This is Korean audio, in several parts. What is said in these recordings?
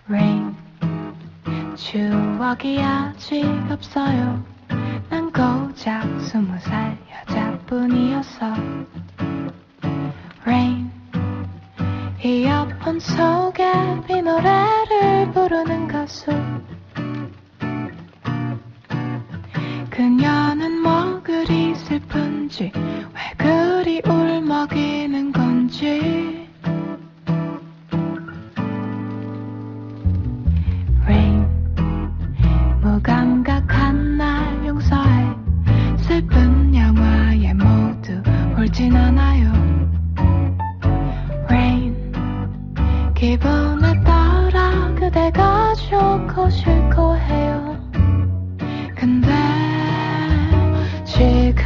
Rain 추억이 아직 없어요. 난 고작 20살 여자뿐이었어. Rain 이어폰 속에 이 노래를 부르는 가수. 그녀는 뭐 그리 슬픈지 왜 그리 울먹이는 건지. Rain 무감각한 날 용서해. 슬픈 영화에 모두 울진 않아요. Rain 기분에 따라 그대가 좋고 싫고 해요. 근데 지금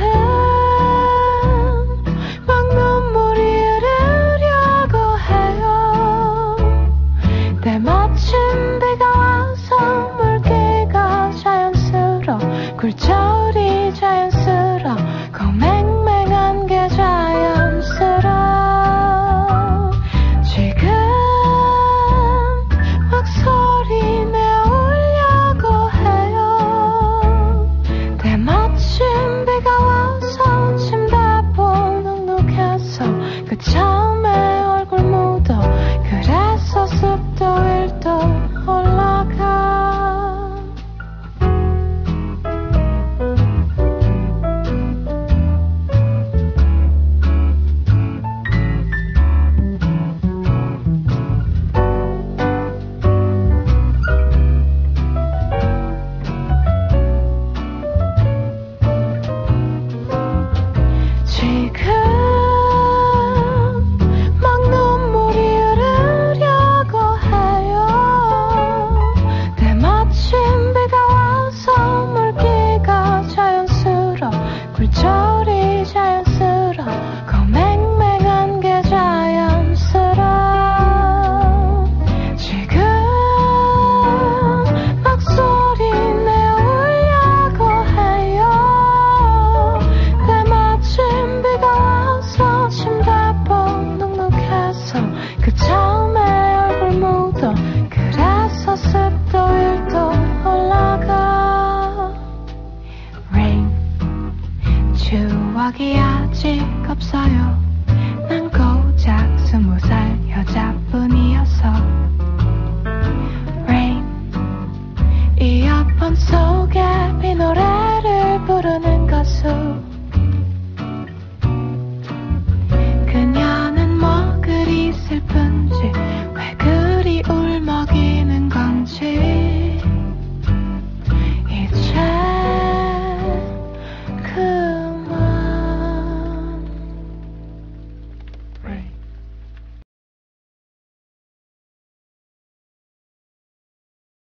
막 눈물이 흐르려고 해요. 때마침 비가 와서 물기가 자연스러워. 굴절이 자연스러워. 맹맹한 게 자연스러워. 지금 막 소리 내오려고 해요. 때마침 비가 와서 침대보 눅눅해서 그 처음에 얼굴 묻어. 그래서 습도 1도 올라가. 지금 막 눈물이 흐르려고 해요. 때마침 비가 와서 물기가 자연스러워. 굴절이 자연스러워. 맹맹한 게 자연스러워. 지금 막 소리 내오려고 해요. 때마침 비가 와서 침대보 눅눅해서 그 처음에 얼굴 묻어. 그래서 습도 1도 올라가. Rain 추억이 아직 없어요. 난 고작 20살